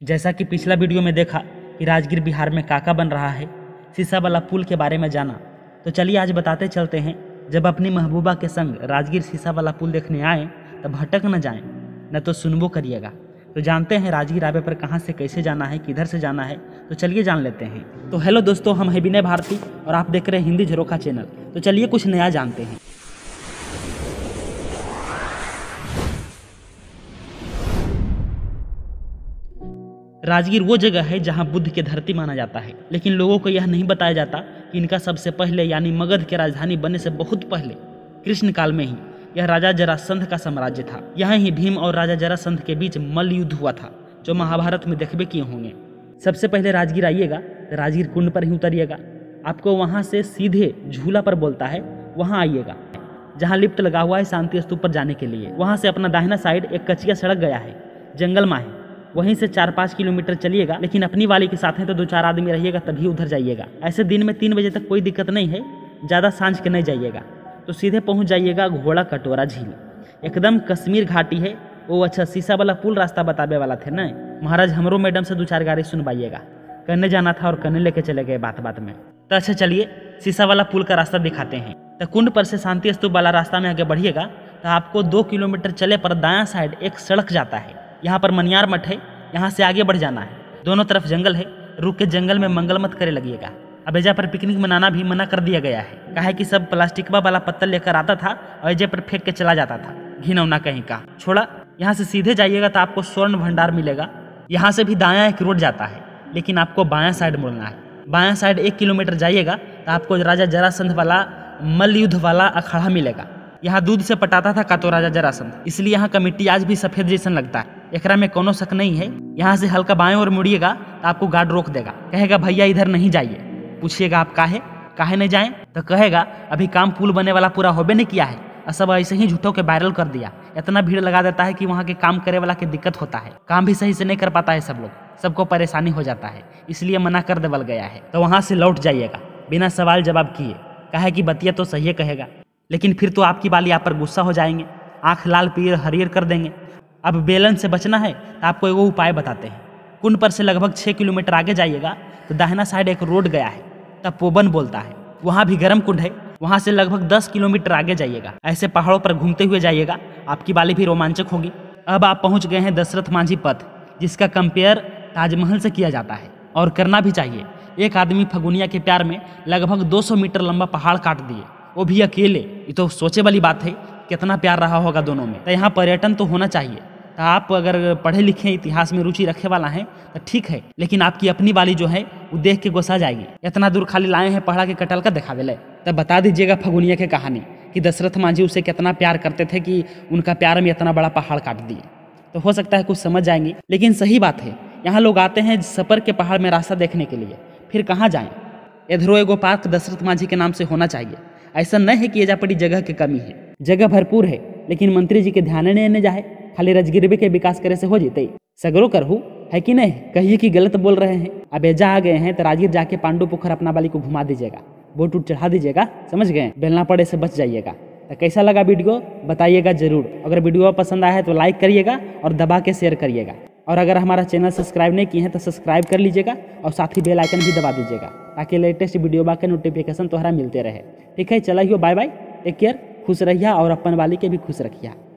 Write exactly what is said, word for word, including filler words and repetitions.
जैसा कि पिछला वीडियो में देखा कि राजगीर बिहार में काका बन रहा है, शीशा वाला पुल के बारे में जाना, तो चलिए आज बताते चलते हैं। जब अपनी महबूबा के संग राजगीर शीशा वाला पुल देखने आए तब भटक न जाएं, न तो सुनबो करिएगा। तो जानते हैं राजगीर आवे पर कहाँ से कैसे जाना है, किधर से जाना है, तो चलिए जान लेते हैं। तो हेलो दोस्तों, हम हैं विनय भारती और आप देख रहे हैं हिंदी झरोखा चैनल। तो चलिए कुछ नया जानते हैं। राजगीर वो जगह है जहां बुद्ध की धरती माना जाता है, लेकिन लोगों को यह नहीं बताया जाता कि इनका सबसे पहले यानी मगध के राजधानी बनने से बहुत पहले कृष्ण काल में ही यह राजा जरासंध का साम्राज्य था। यहाँ ही भीम और राजा जरासंध के बीच मल्ल युद्ध हुआ था, जो महाभारत में देखबे किए होंगे। सबसे पहले राजगीर आइएगा तो राजगीर कुंड पर ही उतरिएगा। आपको वहाँ से सीधे झूला पर बोलता है, वहाँ आइएगा जहाँ लिफ्ट लगा हुआ है शांति स्तूप पर जाने के लिए। वहाँ से अपना दाहिना साइड एक कच्चिया सड़क गया है, जंगल में है, वहीं से चार पाँच किलोमीटर चलिएगा। लेकिन अपनी वाली के साथ है तो दो चार आदमी रहिएगा तभी उधर जाइएगा। ऐसे दिन में तीन बजे तक कोई दिक्कत नहीं है, ज़्यादा सांझ के नहीं जाइएगा। तो सीधे पहुंच जाइएगा घोड़ा कटोरा झील, एकदम कश्मीर घाटी है। वो अच्छा शीशा वाला पुल रास्ता बतावे वाला थे ना महाराज, हमरो मैडम से दो चार गाड़ी सुनवाइएगा। करने जाना था और करने लेके चले गए बात बात में। तो अच्छा चलिए शीशा वाला पुल का रास्ता दिखाते हैं। तो कुंड पर से शांति स्तूप वाला रास्ता में आगे बढ़िएगा तो आपको दो किलोमीटर चले पर दायां साइड एक सड़क जाता है। यहाँ पर मनियार मठ है, यहाँ से आगे बढ़ जाना है। दोनों तरफ जंगल है, रुक के जंगल में मंगल मत करे लगिएगा। अब एजा पर पिकनिक मनाना भी मना कर दिया गया है, काहे कि सब प्लास्टिकवा वाला पत्तल लेकर आता था और एजे पर फेंक के चला जाता था, घिनौना कहीं का। छोड़ा, यहाँ से सीधे जाइएगा तो आपको स्वर्ण भंडार मिलेगा। यहाँ से भी दायां एक रोड जाता है, लेकिन आपको बायां साइड मुड़ना है। बायां साइड एक किलोमीटर जाइएगा तो आपको राजा जरासंध वाला मल्ल युद्ध वाला अखाड़ा मिलेगा। यहाँ दूध से पटाता था का तो राजा जरासंध, इसलिए यहाँ का मिट्टी आज भी सफेद जैसन लगता है। एकरा में कोनो शक नहीं है। यहाँ से हल्का बाएं ओर मुड़िएगा तो आपको गार्ड रोक देगा, कहेगा भैया इधर नहीं जाइए। पूछिएगा आप काहे काहे नहीं जाएं, तो कहेगा अभी काम पुल बने वाला पूरा होबे नहीं किया है और सब ऐसे ही झूठों के वायरल कर दिया। इतना भीड़ लगा देता है कि वहाँ के काम करे वाला के दिक्कत होता है, काम भी सही से नहीं कर पाता है सब लोग, सबको परेशानी हो जाता है, इसलिए मना कर देवल गया है। तो वहाँ से लौट जाइएगा बिना सवाल जवाब किए, काहे कि बतिया तो सही कहेगा, लेकिन फिर तो आपकी बाली आप पर गुस्सा हो जाएंगे, आंख लाल पीर हरियर कर देंगे। अब बेलन से बचना है तो आपको एगो उपाय बताते हैं। कुंड पर से लगभग छः किलोमीटर आगे जाइएगा तो दाहिना साइड एक रोड गया है, तपोवन बोलता है, वहाँ भी गर्म कुंड है। वहाँ से लगभग दस किलोमीटर आगे जाइएगा, ऐसे पहाड़ों पर घूमते हुए जाइएगा, आपकी बाली भी रोमांचक होगी। अब आप पहुँच गए हैं दशरथ मांझी पथ, जिसका कंपेयर ताजमहल से किया जाता है और करना भी चाहिए। एक आदमी फगुनिया के प्यार में लगभग दो सौ मीटर लंबा पहाड़ काट दिए, वो भी अकेले। ये तो सोचे वाली बात है, कितना प्यार रहा होगा दोनों में। तो यहाँ पर्यटन तो होना चाहिए। तो आप अगर पढ़े लिखे इतिहास में रुचि रखे वाला हैं तो ठीक है, लेकिन आपकी अपनी वाली जो है वो देख के गुस्सा जाएगी। इतना दूर खाली लाए हैं पहाड़ा के कटल का दिखावे ले, तब बता दीजिएगा फगुनिया की कहानी कि दशरथ मांझी उसे कितना प्यार करते थे कि उनका प्यार में इतना बड़ा पहाड़ काट दिए। तो हो सकता है कुछ समझ जाएंगे, लेकिन सही बात है यहाँ लोग आते हैं सपर के पहाड़ में रास्ता देखने के लिए, फिर कहाँ जाएँ। इधरो एगो पार्क दशरथ मांझी के नाम से होना चाहिए। ऐसा नहीं है कि एजा पड़ी जगह की कमी है, जगह भरपूर है, लेकिन मंत्री जी के ध्यान नहीं आने जाए, खाली राजगीर के विकास करे से हो जीते। सगरो करहू है कि नहीं, कहिए कि गलत बोल रहे हैं। अब एजा आ गए हैं तो राजगीर जाके पांडु पोखर अपना बाली को घुमा दीजिएगा, बोट उट चढ़ा दीजिएगा, समझ गए, बेलना पड़े से बच जाइएगा। तो कैसा लगा वीडियो बताइएगा जरूर। अगर वीडियो पसंद आया है तो लाइक करिएगा और दबा के शेयर करिएगा। और अगर हमारा चैनल सब्सक्राइब नहीं किए हैं तो सब्सक्राइब कर लीजिएगा और साथ ही बेल आइकन भी दबा दीजिएगा, ताकि लेटेस्ट वीडियो के नोटिफिकेशन तोहरा मिलते रहे। ठीक है, चलिए बाय बाय, टेक केयर, खुश रहिए और अपन वाली के भी खुश रखिए।